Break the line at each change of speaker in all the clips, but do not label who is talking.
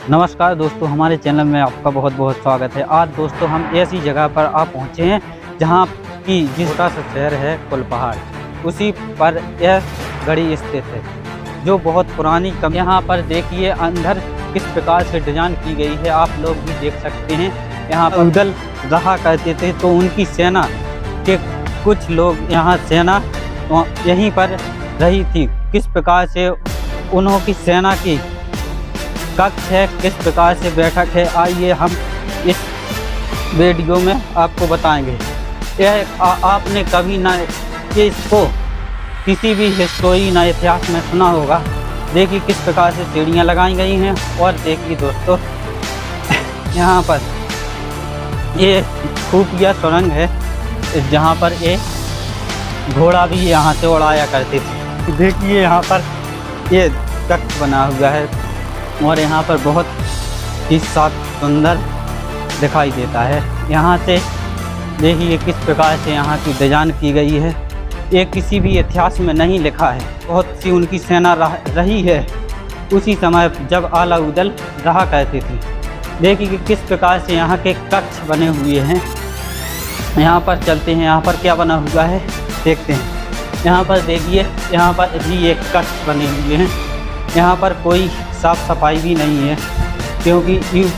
नमस्कार दोस्तों, हमारे चैनल में आपका बहुत बहुत स्वागत है। आज दोस्तों हम ऐसी जगह पर आप पहुँचे हैं जहाँ की जिसका शहर है कुलपहाड़, उसी पर यह गढ़ी स्थित है जो बहुत पुरानी कम। यहाँ पर देखिए अंदर किस प्रकार से डिजाइन की गई है, आप लोग भी देख सकते हैं। यहाँ पर मुगल रहा करते थे तो उनकी सेना के कुछ लोग यहाँ सेना यहीं पर रही थी। किस प्रकार से उन्होंने सेना की कक्ष है, किस प्रकार से बैठक है, आइए हम इस वीडियो में आपको बताएंगे। यह आपने कभी ना इसको किसी भी हिस्टोरी ना इतिहास में सुना होगा। देखिए किस प्रकार से सीढ़ियाँ लगाई गई हैं और देखिए दोस्तों यहाँ पर ये खुफिया सुरंग है जहाँ पर ये घोड़ा भी यहाँ से उड़ाया करते थे। देखिए यहाँ पर ये कक्ष बना हुआ है और यहाँ पर बहुत ही साफ सुंदर दिखाई देता है। यहाँ से देखिए किस प्रकार से यहाँ की डिजाइन की गई है, ये किसी भी इतिहास में नहीं लिखा है। बहुत सी उनकी सेना रही है उसी समय जब अलाउद्दीन रहा करते थे। देखिए किस प्रकार से यहाँ के कक्ष बने हुए हैं। यहाँ पर चलते हैं, यहाँ पर क्या बना हुआ है देखते हैं। यहाँ पर देखिए यहाँ पर भी एक कक्ष बने हुए हैं। यहाँ पर कोई साफ़ सफाई भी नहीं है क्योंकि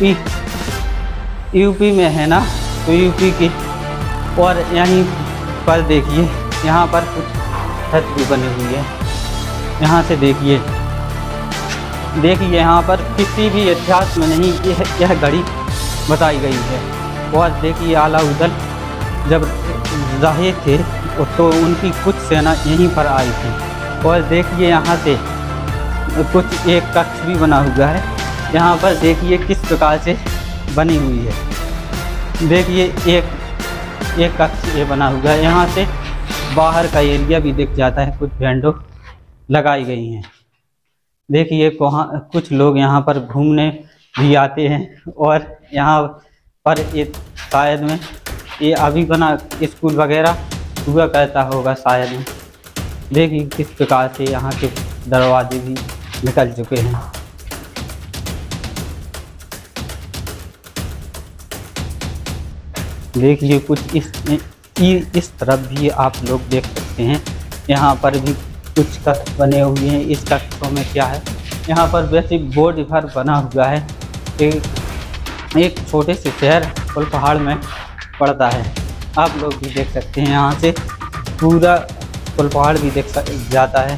यूपी में है ना, तो यूपी की। और यहीं पर देखिए यहाँ पर कुछ छत भी बनी हुई है। यहाँ से देखिए यहाँ पर किसी भी इतिहास में नहीं यह घड़ी बताई गई है। और देखिए अलाउद्दीन जब रहे थे तो उनकी कुछ सेना यहीं पर आई थी। और देखिए यहाँ से कुछ एक कक्ष भी बना हुआ है। यहाँ पर देखिए किस प्रकार से बनी हुई है। देखिए एक कक्ष ये बना हुआ है। यहाँ से बाहर का एरिया भी दिख जाता है, कुछ विंडो लगाई गई हैं। देखिए कुछ लोग यहाँ पर घूमने भी आते हैं। और यहाँ पर ये शायद में ये अभी बना स्कूल वगैरह हुआ करता होगा शायद में। देखिए किस प्रकार से यहाँ के दरवाजे भी निकल चुके हैं। देखिए कुछ इस तरफ भी आप लोग देख सकते हैं। यहाँ पर भी कुछ कक्ष बने हुए हैं। इस कक्षों में क्या है, यहाँ पर वैसे बोर्ड भर बना हुआ है। एक छोटे से शहर कुलपहाड़ में पड़ता है, आप लोग भी देख सकते हैं। यहाँ से पूरा कुलपहाड़ भी देख जाता है।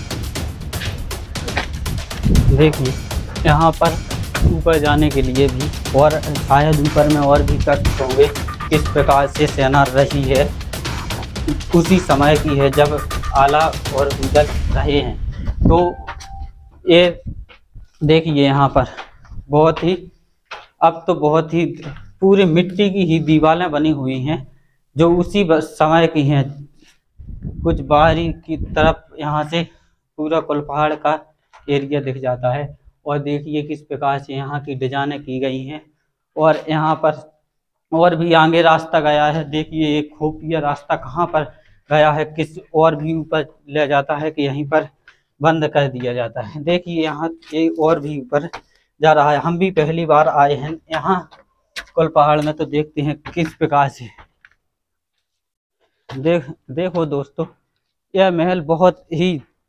देखिए यहाँ पर ऊपर जाने के लिए भी और शायद ऊपर में और भी कक्ष होंगे। किस प्रकार से सेना रही है उसी समय की है जब आला और उदल रहे हैं। तो ये देखिए यहाँ पर बहुत ही अब तो बहुत ही पूरी मिट्टी की ही दीवारें बनी हुई हैं जो उसी समय की हैं। कुछ बाहरी की तरफ यहाँ से पूरा कुलपहाड़ का एरिया दिख जाता है। और देखिए किस प्रकार से यहाँ की डिजाइनें की गई हैं। और यहाँ पर और भी आगे रास्ता गया है। देखिए एक खुफिया रास्ता कहाँ पर गया है, किस और भी ऊपर ले जाता है कि यहीं पर बंद कर दिया जाता है। देखिए यहाँ ये और भी ऊपर जा रहा है। हम भी पहली बार आए हैं यहाँ कुलपहाड़ में, तो देखते हैं किस प्रकार से। देखो दोस्तों, यह महल बहुत ही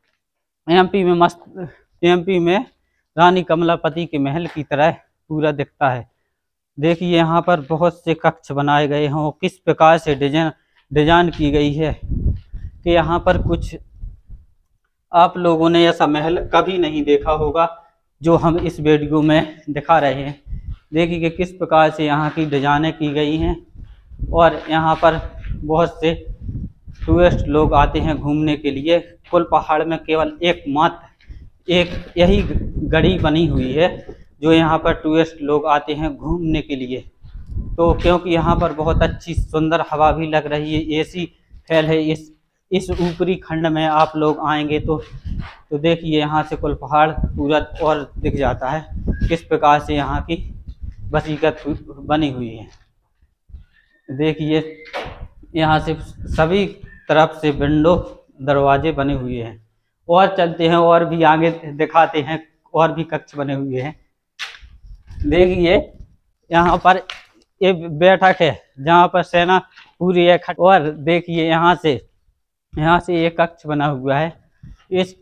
एमपी में रानी कमलापति के महल की तरह पूरा दिखता है। देखिए यहाँ पर बहुत से कक्ष बनाए गए हैं। किस प्रकार से डिजाइन की गई है कि यहाँ पर कुछ आप लोगों ने ऐसा महल कभी नहीं देखा होगा जो हम इस वीडियो में दिखा रहे हैं। देखिए कि किस प्रकार से यहाँ की डिजाइनें की गई हैं। और यहाँ पर बहुत से टूरिस्ट लोग आते हैं घूमने के लिए। कुलपहाड़ में केवल एक यही गढ़ी बनी हुई है जो यहाँ पर टूरिस्ट लोग आते हैं घूमने के लिए। तो क्योंकि यहाँ पर बहुत अच्छी सुंदर हवा भी लग रही है, एसी फैल है इस ऊपरी खंड में। आप लोग आएंगे तो देखिए यहाँ से कुलपहाड़ पूरा और दिख जाता है किस प्रकार से यहाँ की वसीयत बनी हुई है। देखिए यहाँ से सभी तरफ से विंडो दरवाजे बने हुए हैं। और चलते हैं और भी आगे दिखाते हैं, और भी कक्ष बने हुए हैं। देखिए यहाँ पर ये बैठक है जहाँ पर सेना पूरी है। और देखिए यहाँ से एक कक्ष बना हुआ है। इस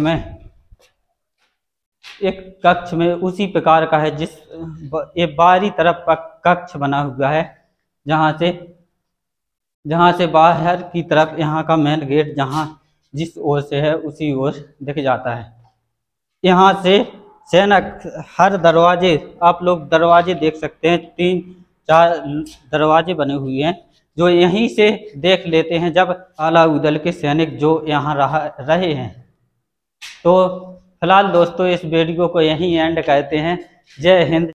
कक्ष में उसी प्रकार का है जिस ये बाहरी तरफ का कक्ष बना हुआ है, जहाँ से बाहर की तरफ यहाँ का मेन गेट जहाँ जिस ओर से है उसी ओर दिख जाता है। यहाँ से सेना हर दरवाजे, आप लोग दरवाजे देख सकते हैं, 3-4 दरवाजे बने हुए हैं जो यहीं से देख लेते हैं जब अलाउद्दीन के सैनिक जो यहाँ रहे हैं। तो फिलहाल दोस्तों इस वीडियो को यहीं एंड करते हैं। जय हिंद।